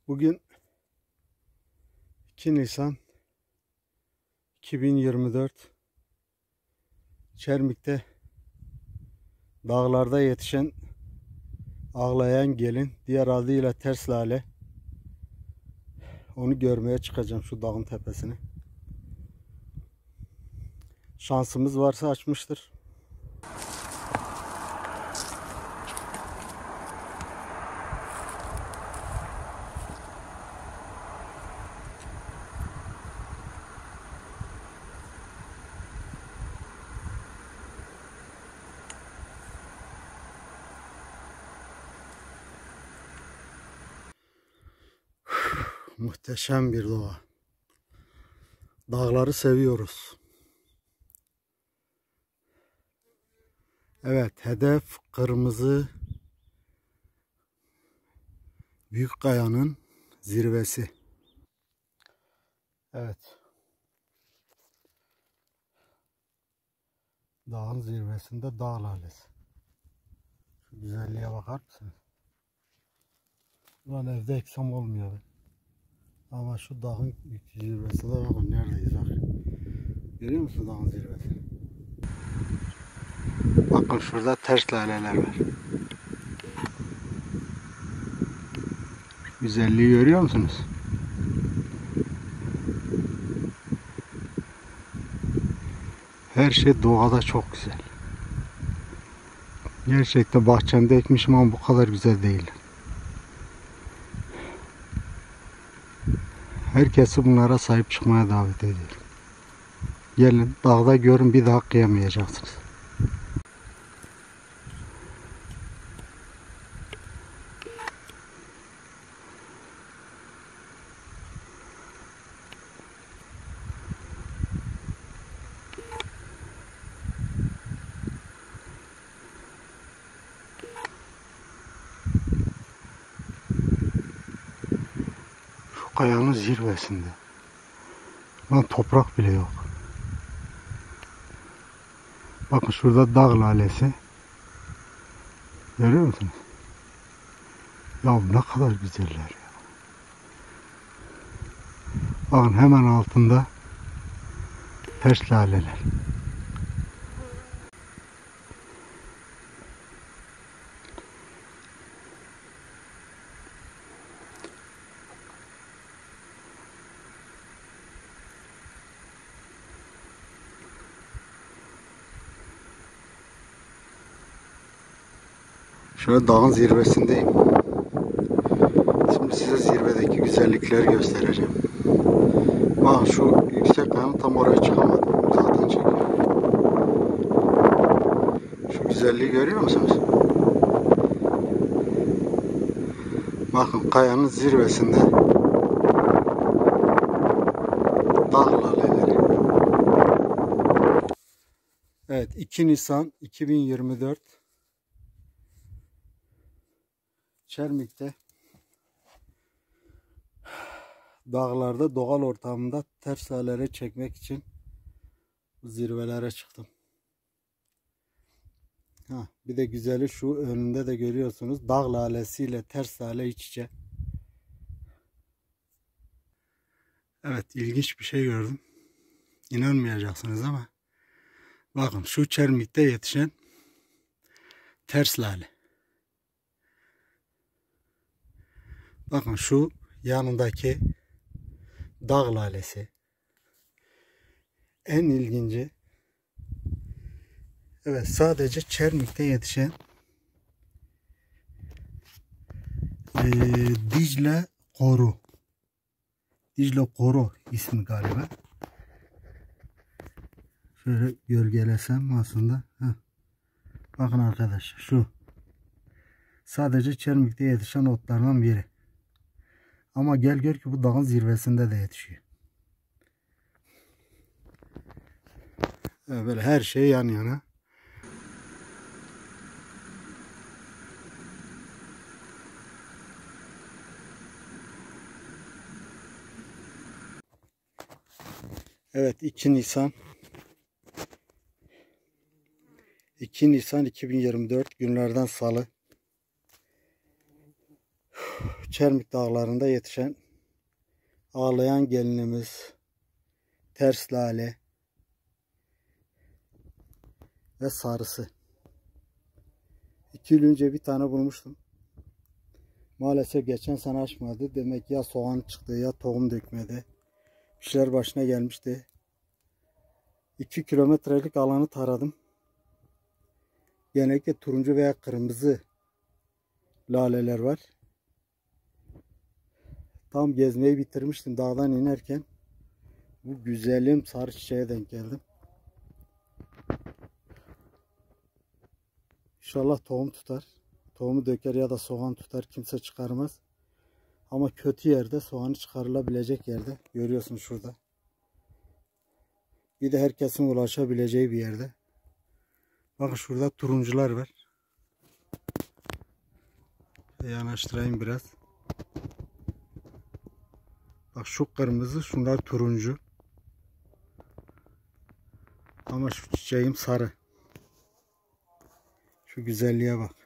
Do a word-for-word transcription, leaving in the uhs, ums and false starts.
Bugün iki Nisan iki bin yirmi dört. Çermik'te dağlarda yetişen ağlayan gelin, diğer adıyla ters lale. Onu görmeye çıkacağım, şu dağın tepesine. Şansımız varsa açmıştır. Muhteşem bir doğa. Dağları seviyoruz. Evet, hedef kırmızı büyük kayanın zirvesi. Evet. Dağın zirvesinde dağ lalesi. Şu güzelliğe bakar mısınız? Ulan evde eksam olmuyor. Ama şu dağın zirvesinde bakın neredeyiz bak. Görüyor musun dağın zirvesini? Bakın şurada ters laleler var. Güzelliği görüyor musunuz? Her şey doğada çok güzel. Gerçekten bahçemde ekmişim ama bu kadar güzel değil. Herkesi bunlara sahip çıkmaya davet ediyorum. Gelin dağda görün, bir daha kıyamayacaksınız. Şu kayanın zirvesinde. Lan toprak bile yok. Bakın şurada dağ lalesi. Görüyor musunuz? Ya ne kadar güzeller ya. Bakın hemen altında ters laleler. Şöyle dağın zirvesindeyim. Şimdi size zirvedeki güzellikleri göstereceğim. Bak şu yüksek kayanın tam oraya çıkamadım. Zaten çekiyor. Şu güzelliği görüyor musunuz? Bakın kayanın zirvesinde dağ laleleri. Evet, iki Nisan iki bin yirmi dört. Çermik'te dağlarda doğal ortamında ters laleleri çekmek için bu zirvelere çıktım. Ha, bir de güzeli şu önünde de görüyorsunuz, dağ lalesiyle ters lale iç içe. Evet, ilginç bir şey gördüm. İnanmayacaksınız ama bakın şu Çermik'te yetişen ters lale. Bakın şu yanındaki dağ lalesi. En ilginci, evet, sadece Çermik'te yetişen e, Dicle Koru. Dicle Koru ismi galiba. Şöyle gölgelesem aslında. Heh. Bakın arkadaşlar, şu sadece Çermik'te yetişen otlardan biri. Ama gel gör ki bu dağın zirvesinde de yetişiyor. Evet, böyle her şey yan yana. Evet, iki Nisan iki Nisan iki bin yirmi dört günlerden salı. Çermik dağlarında yetişen ağlayan gelinimiz, ters lale ve sarısı. İki yıl önce bir tane bulmuştum. Maalesef geçen sene açmadı. Demek ya soğan çıktı ya tohum dökmedi. Bir şeyler başına gelmişti. iki kilometrelik alanı taradım. Genellikle turuncu veya kırmızı laleler var. Tam gezmeyi bitirmiştim dağdan inerken. Bu güzelim sarı çiçeğe denk geldim. İnşallah tohum tutar. Tohumu döker ya da soğan tutar. Kimse çıkarmaz. Ama kötü yerde, soğanı çıkarılabilecek yerde. Görüyorsunuz şurada. Bir de herkesin ulaşabileceği bir yerde. Bakın şurada turuncular var. Yanaştırayım biraz. Bak şu kırmızı, şunlar turuncu. Ama şu çiçeğim sarı. Şu güzelliğe bak.